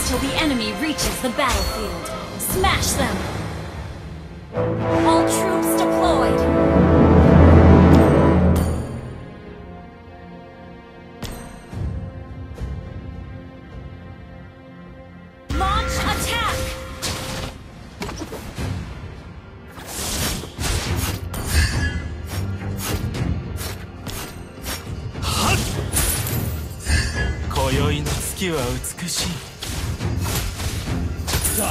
till the enemy reaches the battlefield. Smash them! All troops deployed! Launch attack! 今宵の月は美しい。さあ。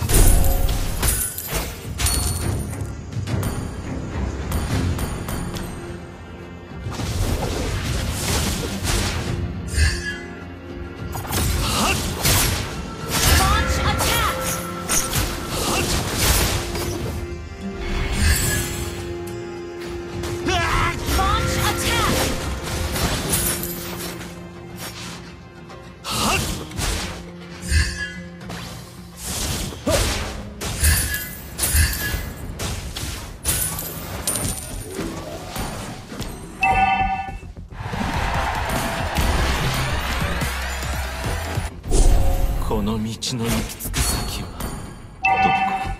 この道の行き着く先はどこ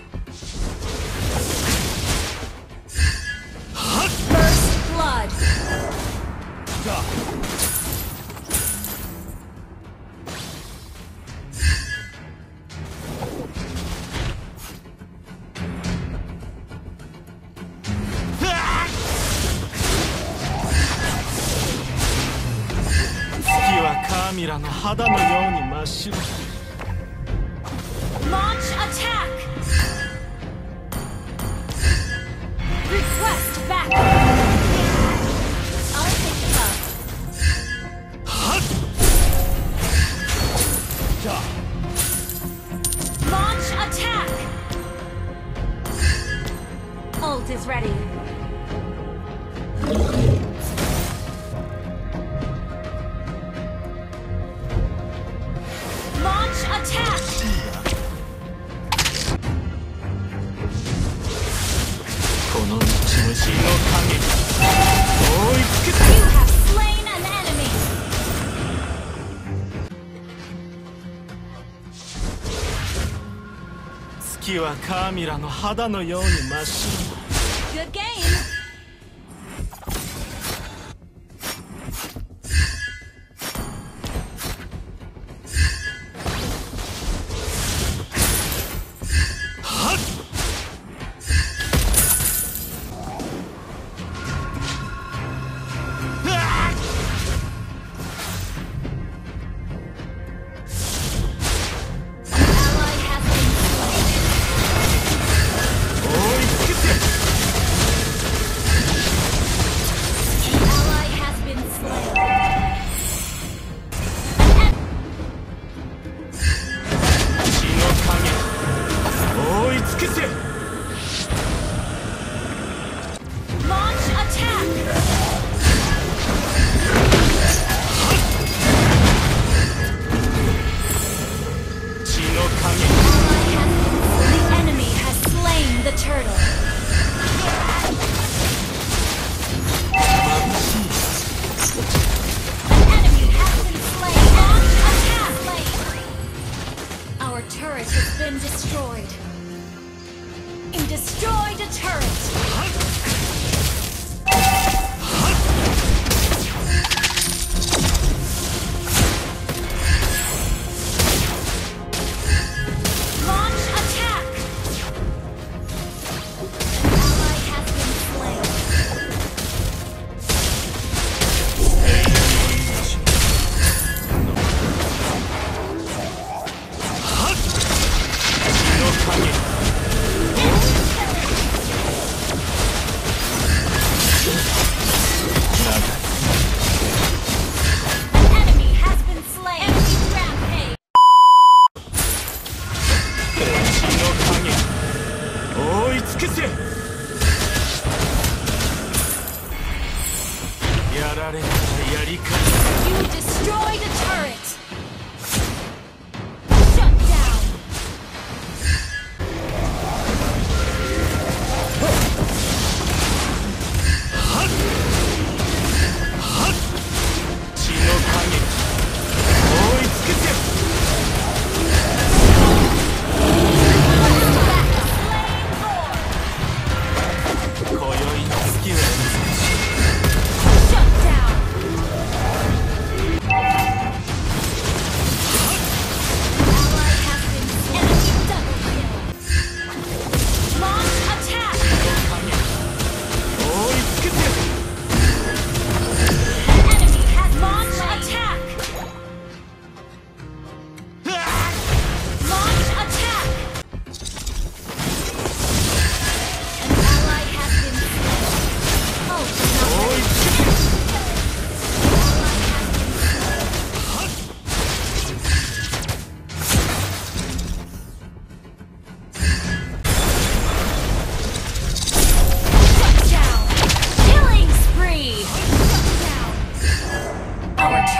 ？First blood. 月はカーミラの肌のように真っ白だ。 Launch attack! Request backup! I'll pick it up. Launch attack! Ult is ready. Launch attack! You have slain an enemy! 月はカーミラの肌のように真っ白だ。 Good game! Destroyed a turret!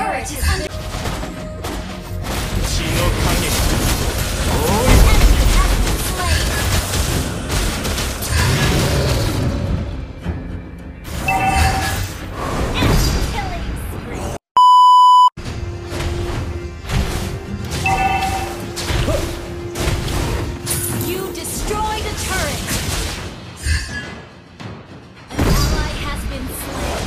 turret is under. 血の影 Enemy has been slain. And killing spree. You destroyed a turret. An ally has been slain.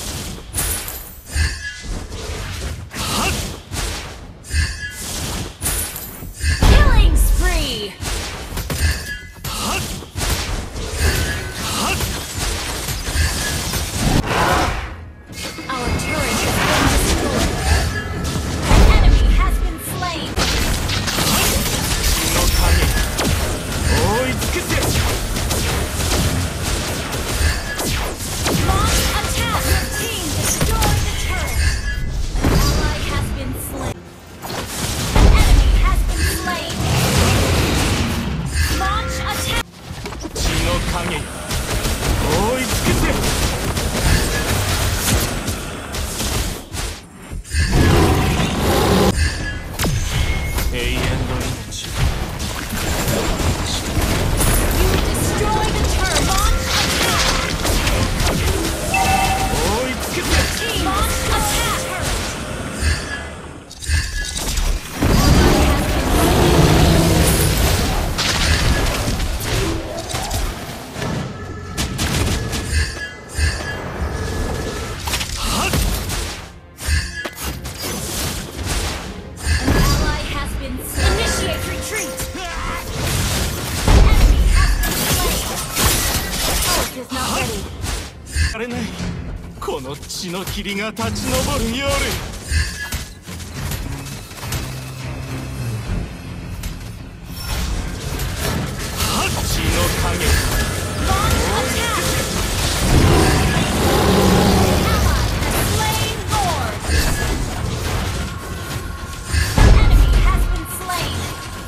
Killing spree. Our turret has been destroyed. An enemy has been slain. 血の影覆い尽くせ Launch attack! Your team destroyed the turret. An ally has been slain. An enemy has been slain. Launch attack! 血の影覆い尽くせ 永遠の命 You destroyed the turret. Launch attack! 覆い尽くせ Team launch attack! An ally has been slain. Initiate retreat! An enemy has been slain. Ult is not ready. あれないこの血の霧が立ち上る夜 血の影 Launch attack! Ally has slain Lord! Enemy has been slain!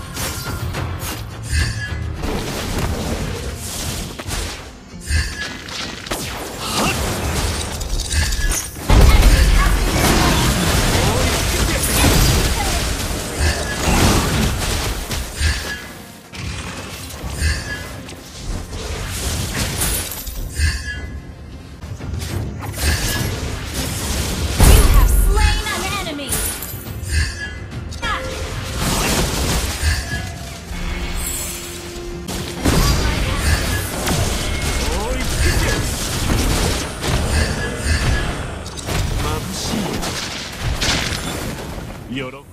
Enemy has been slain! You have slain an enemy! Back! Ally has been 覆い尽くせ眩しいよろ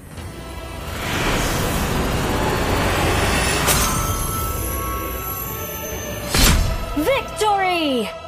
Victory!